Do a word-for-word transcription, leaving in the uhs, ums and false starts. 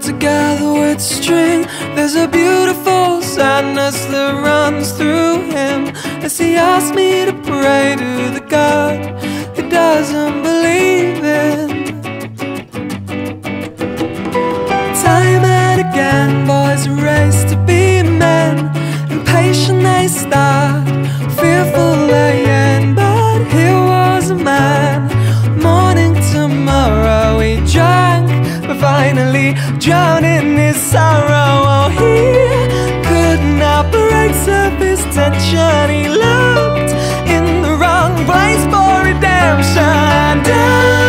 together with string. There's a beautiful sadness that runs through him as he asks me to pray to the God he doesn't believe in. Time and again, boys race to be men. Impatient they start, fearful they end. But here was a man, mourning tomorrow. He drank, but finally drowned in his sorrow. Oh, he couldn't help but raise up his tension. He looked in the wrong place for redemption.